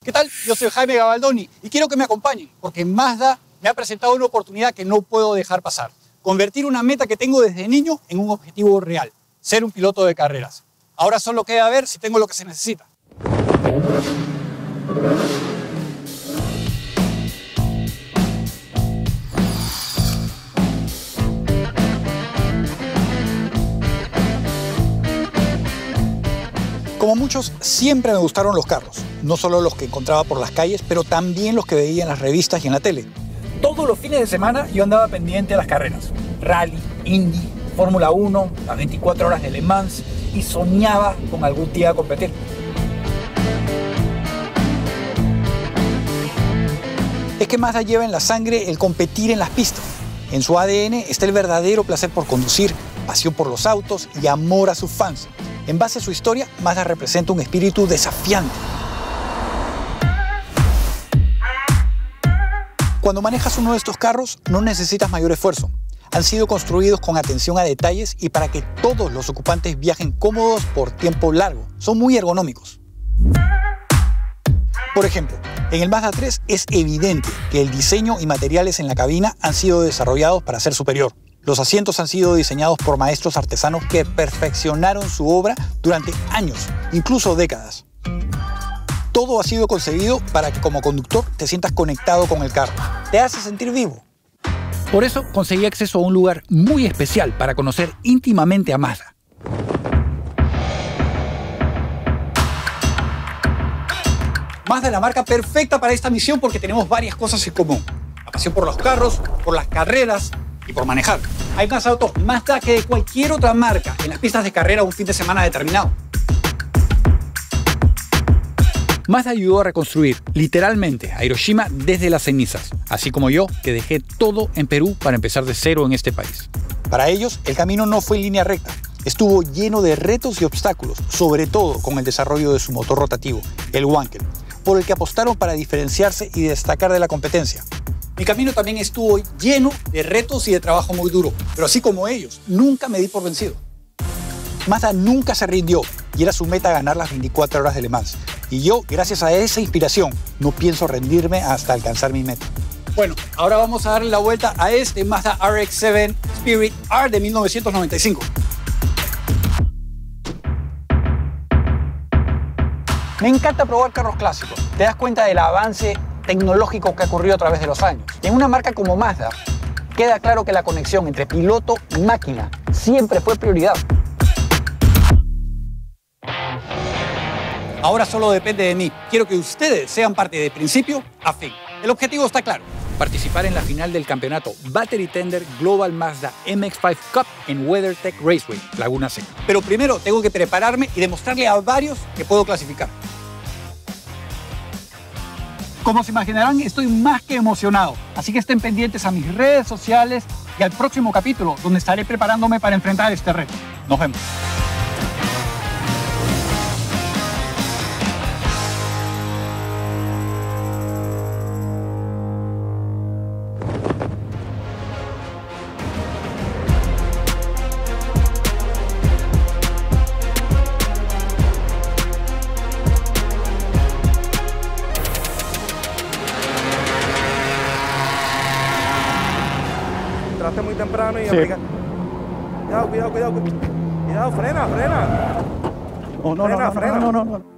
¿Qué tal? Yo soy Jaime Gabaldoni y quiero que me acompañen porque Mazda me ha presentado una oportunidad que no puedo dejar pasar. Convertir una meta que tengo desde niño en un objetivo real, ser un piloto de carreras. Ahora solo queda ver si tengo lo que se necesita. Como muchos, siempre me gustaron los carros. No solo los que encontraba por las calles, pero también los que veía en las revistas y en la tele. Todos los fines de semana yo andaba pendiente de las carreras. Rally, Indy, Fórmula 1, las 24 horas de Le Mans, y soñaba con algún día competir. Es que Mazda lleva en la sangre el competir en las pistas. En su ADN está el verdadero placer por conducir, pasión por los autos y amor a sus fans. En base a su historia, Mazda representa un espíritu desafiante. Cuando manejas uno de estos carros, no necesitas mayor esfuerzo. Han sido construidos con atención a detalles y para que todos los ocupantes viajen cómodos por tiempo largo. Son muy ergonómicos. Por ejemplo, en el Mazda 3 es evidente que el diseño y materiales en la cabina han sido desarrollados para ser superior. Los asientos han sido diseñados por maestros artesanos que perfeccionaron su obra durante años, incluso décadas. Todo ha sido concebido para que como conductor te sientas conectado con el carro. Te hace sentir vivo. Por eso conseguí acceso a un lugar muy especial para conocer íntimamente a Mazda. Mazda es la marca perfecta para esta misión porque tenemos varias cosas en común. La pasión por los carros, por las carreras y por manejar. Hay más autos Mazda que de cualquier otra marca en las pistas de carrera un fin de semana determinado. Mazda ayudó a reconstruir literalmente a Hiroshima desde las cenizas, así como yo, que dejé todo en Perú para empezar de cero en este país. Para ellos, el camino no fue en línea recta. Estuvo lleno de retos y obstáculos, sobre todo con el desarrollo de su motor rotativo, el Wankel, por el que apostaron para diferenciarse y destacar de la competencia. Mi camino también estuvo lleno de retos y de trabajo muy duro, pero así como ellos, nunca me di por vencido. Mazda nunca se rindió y era su meta ganar las 24 horas de Le Mans. Y yo, gracias a esa inspiración, no pienso rendirme hasta alcanzar mi meta. Bueno, ahora vamos a darle la vuelta a este Mazda RX-7 Spirit R de 1995. Me encanta probar carros clásicos. Te das cuenta del avance tecnológico que ha ocurrido a través de los años. En una marca como Mazda, queda claro que la conexión entre piloto y máquina siempre fue prioridad. Ahora solo depende de mí. Quiero que ustedes sean parte de principio a fin. El objetivo está claro. Participar en la final del campeonato Battery Tender Global Mazda MX-5 Cup en WeatherTech Raceway, Laguna Seca. Pero primero tengo que prepararme y demostrarle a varios que puedo clasificar. Como se imaginarán, estoy más que emocionado. Así que estén pendientes a mis redes sociales y al próximo capítulo, donde estaré preparándome para enfrentar este reto. Nos vemos. Entraste muy temprano y Sí. aplica. Cuidado, cuidado, cuidado. Cuidado, frena, frena. No, Frena. no.